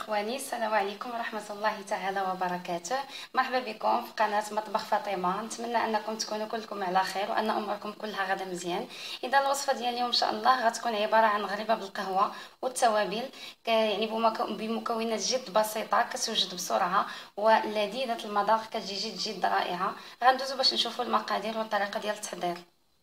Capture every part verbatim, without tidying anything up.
اخواني، السلام عليكم ورحمه الله تعالى وبركاته. مرحبا بكم في قناه مطبخ فاطمه. نتمنى انكم تكونوا كلكم على خير وان اموركم كلها غدا مزيان. اذا الوصفه ديال اليوم ان شاء الله غتكون عباره عن غريبه بالقهوه والتوابل، يعني بمكونات جد بسيطه كتوجد بسرعه ولذيذه المذاق، كتجي جد جد رائعه. غندوزو باش نشوفوا المقادير والطريقه ديال التحضير.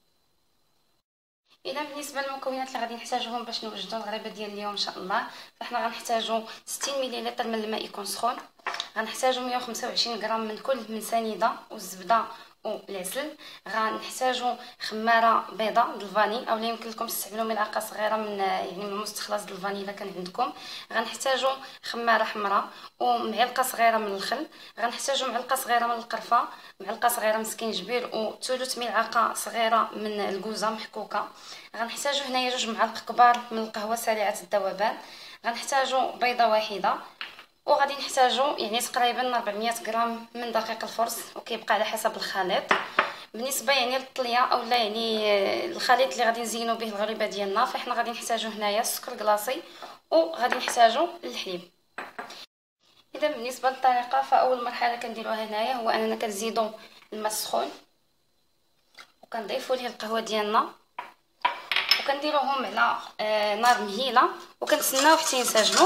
اذا بالنسبه للمكونات اللي غادي نحتاجوهم باش نوجدوا الغريبه ديال اليوم ان شاء الله، فاحنا غنحتاجوا ستين مليلتر من الماء يكون سخون، غنحتاجوا مية وخمسة وعشرين غرام من كل من سنيده والزبده والعسل، غنحتاجوا خماره بيضاء د الفاني اولا يمكن لكم تستعملوا ملعقه صغيره من يعني من مستخلص د الفاني الا كان عندكم، غنحتاجوا خماره حمراء ومعلقه صغيره من الخل، غنحتاجوا معلقه صغيره من القرفه، معلقه صغيره من سكينجبير وثلث ملعقه صغيره من الكوزه محكوكه، غنحتاجوا هنايا جوج معالق كبار من القهوه سريعه الذوبان، غنحتاجوا بيضه واحده، وغادي نحتاجوا يعني تقريبا أربعمية غرام من دقيق الفرص وكيبقى على حسب الخليط. بالنسبه يعني للطليه اولا يعني الخليط اللي غادي نزينوا به الغريبه ديالنا، فاحنا غادي نحتاجوا هنايا السكر كلاصي وغادي نحتاجوا الحليب. اذا بالنسبه للطريقه، فاول مرحله كنديروها هنايا هو اننا كنزيدوا الماء السخون وكنضيفوا ليه القهوه ديالنا وكنديروهم على آه نار مهيله وكنتسناو حتى ينسجموا.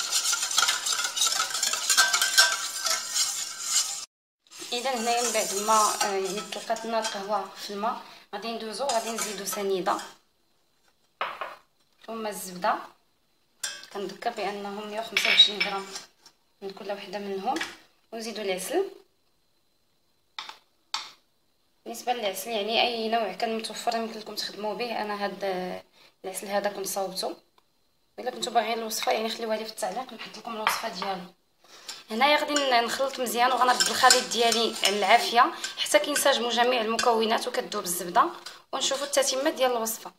اذا هنايا من بعد ما يعني طلقت لنا القهوه في الماء، غادي ندوزو غادي نزيدو سنيده ثم الزبده، كنذكر بانهم مية وخمسة وعشرين غرام من كل وحده منهم، ونزيدو العسل. بالنسبه للعسل يعني اي نوع كان متوفر يمكن لكم تخدموا به، انا هاد العسل هذا كنت صاوبته، الا كنتو باغيين الوصفه يعني خليوها لي في التعليق نحط لكم الوصفه ديالو. هنايا غادي نخلط مزيان وغنرد الخليط ديالي على العافيه حتى كينسجموا جميع المكونات وكتذوب الزبده، ونشوفوا التتمه ديال الوصفه.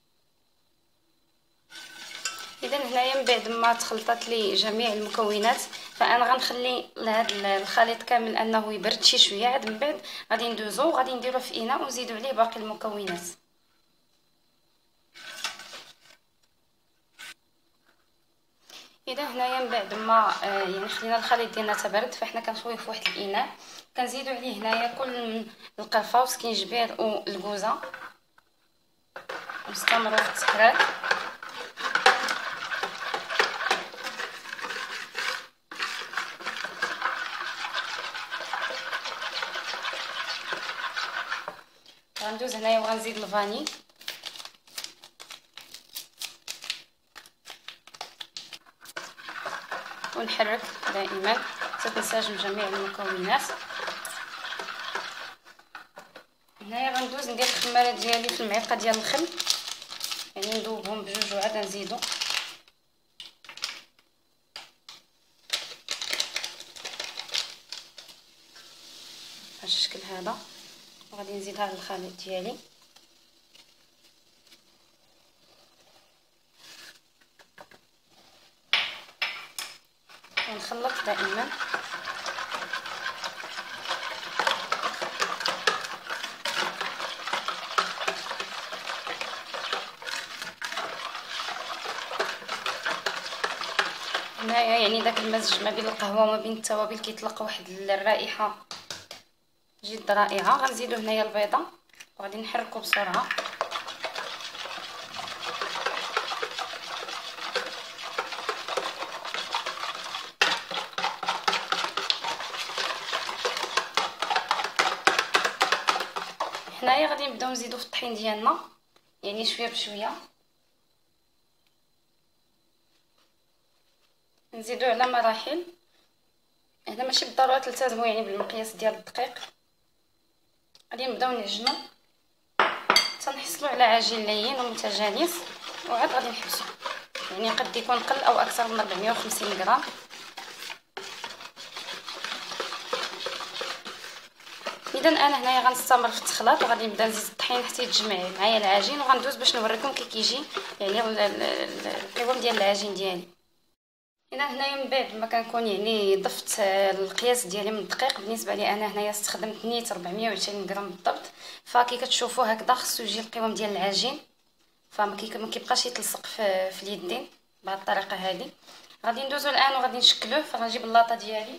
اذا هنايا من بعد ما تخلطت لي جميع المكونات، فانا غنخلي هذا الخليط كامل انه يبرد شي شويه، عاد من بعد غادي ندوزو وغادي نديروه في اناء ونزيدوا عليه باقي المكونات. اذا هنايا من بعد ما يعني خلينا الخليط ديالنا تبرد، فاحنا كنخويه في واحد الاناء، كنزيدوا عليه هنايا كل من القرفه وسكينجبير والكوزه ونستمروا في التحريك. غندوز هنايا وغنزيد الفاني ونحرك دائما حتى تنسجم جميع المكونات. هنايا غندوز ندير الخماره ديالي في المعلقه ديال الخل، يعني نذوبهم بجوج وعاد نزيدو بهذا الشكل هذا، وغادي نزيد هذا الخليط ديالي ونخلط دائما. هنايا يعني داك المزج ما بين القهوه وما بين التوابل كيطلق واحد الرائحه جد رائعه. غنزيدو هنايا البيضه وغادي نحركو بسرعه. هنايا غادي نبداو نزيدو في الطحين ديالنا يعني شويه بشويه، نزيدو على مراحل. هنا ماشي بالضروره تلتزموا يعني بالمقياس ديال الدقيق، غادي نبداو نعجنو حتى نحصلوا على عجين لين ومتجانس، وعاد غادي نحبسو يعني قد يكون قل او اكثر من أربعمية وخمسين غرام. اذا انا هنايا غنستمر في التخلاط وغادي نبدا نزيد الطحين حتى يتجمع معايا العجين، وغندوز باش نوريكم كي كيجي يعني القوام ديال العجين ديالي. انا هنايا من بعد ما كنكون يعني ضفت القياس ديالي من الدقيق، بالنسبه لي انا هنايا استخدمت نيت أربعمية وعشرين غرام بالضبط، فكي كتشوفوا هكذا خصو يجي القوام ديال العجين، فما كيبقاش يتلصق في, في اليدين بهذه الطريقه هذه. غادي ندوزو الان وغادي نشكلوه. فغنجيب اللاطه ديالي،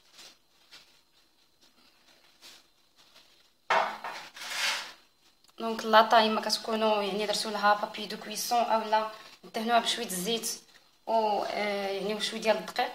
دونك اللاطه اما كتكونوا يعني درتو لها بابي دو كويسون اولا دهنوها بشويه الزيت و آه يعني وشويه ديال الدقيق.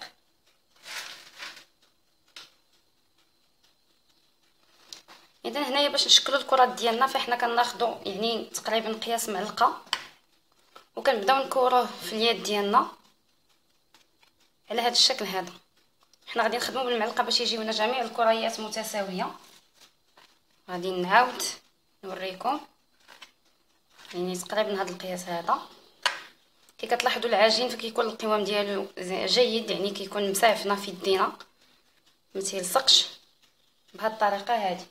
اذا هنايا باش نشكلوا الكرات ديالنا فاحنا كناخذوا يعني تقريبا قياس معلقه وكنبداو نكوروه في اليد ديالنا على هذا الشكل هذا. حنا غادي نخدموا بالمعلقه باش يجيونا جميع الكريات متساويه. غادي نعاود نوريكم يعني تقريبا هذا القياس هذا. كي كتلاحظوا العجين فكيكون القوام ديالو جيد، يعني كيكون مسافنا في يدينا ما تيلصقش بهذه الطريقه هذه.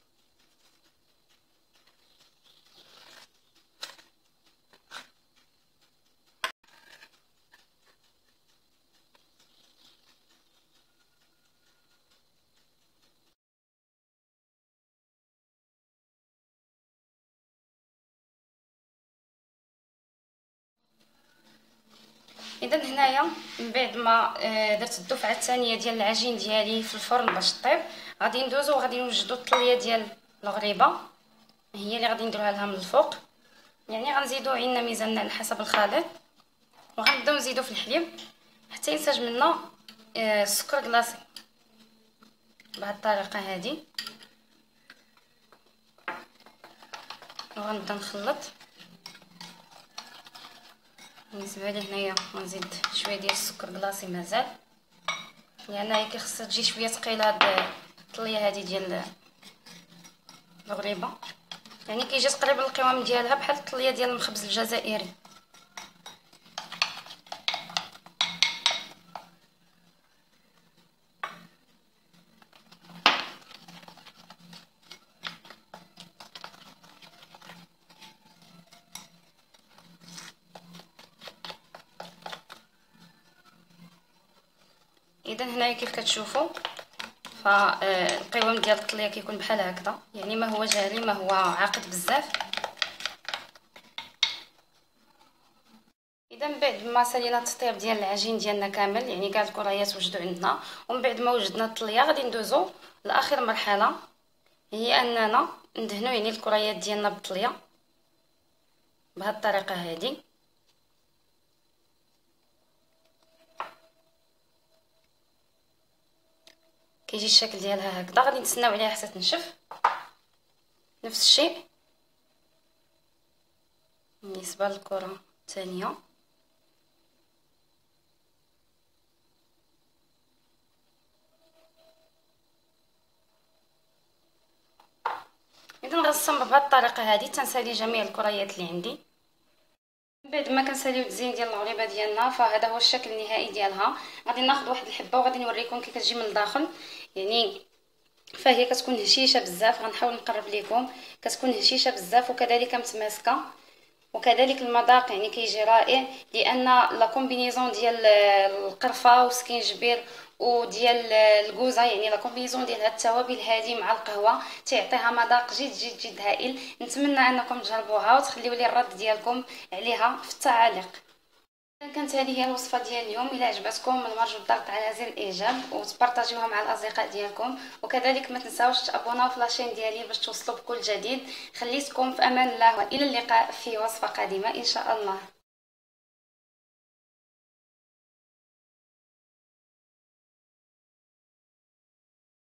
اذا هنايا من بعد ما درت الدفعه الثانيه ديال العجين ديالي في الفرن باش طيب، غادي ندوزو وغادي نوجدوا الطليه ديال الغريبه، هي اللي غادي نديروها لها من الفوق. يعني غنزيدو عندنا ميزان على حسب الخليط وغنبداو نزيدو في الحليب حتى ينتج منا السكر كلاصي بهذه الطريقه هذه. وغنبدا نخلط. بالنسبه لي هنايا غنزيد شويه ديال السكر كلاصي مازال، لان هي كيخصها تجي شويه ثقيله هاد الطليه هذه ديال الغريبه، يعني كيجي تقريبا القوام ديالها بحال الطليه ديال المخبز الجزائري. اذا هنايا كيف كتشوفوا فالقوام ديال الطليه كيكون بحال هكذا، يعني ما هو جالي ما هو عاقد بزاف. اذا من بعد ما سالينا التطياب ديال العجين ديالنا كامل، يعني كاع الكريات وجدوا عندنا، ومن بعد ما وجدنا الطليه غادي ندوزو لاخر مرحله، هي اننا ندهنوا يعني الكريات ديالنا بالطليه بهذه الطريقه هذه. كيجي الشكل ديالها هكذا. غادي نتسناو عليها حتى تنشف. نفس الشيء بالنسبه للكره الثانيه. اذا غنصمم بهذه الطريقه هذه تنسالي جميع الكريات اللي عندي. بعد ما كنساليو التزيين ديال الغريبه ديالنا فهذا هو الشكل النهائي ديالها. غادي ناخذ واحد الحبه وغادي نوريكم كيف كتجي من الداخل، يعني فهي كتكون هشيشه بزاف. غنحاول نقرب لكم، كتكون هشيشه بزاف وكذلك متماسكه، وكذلك المذاق يعني كيجي رائع، لان لا كومبينيزون ديال القرفه والسكينجبير وديال الكوزه، يعني لا كومبينيزون ديال هاد التوابل هذه مع القهوه تيعطيها مذاق جد جد جد هائل. نتمنى انكم تجربوها وتخليوا لي الرد ديالكم عليها في التعاليق. كانت هذه هي الوصفه ديال اليوم. الى عجبتكم من المرجو الضغط على زر الاعجاب وتبارطاجيوها مع الاصدقاء ديالكم، وكذلك ما تنساوش تابوناو في لاشين ديالي باش توصلوا بكل جديد. خليتكم في امان الله والى اللقاء في وصفه قادمه ان شاء الله.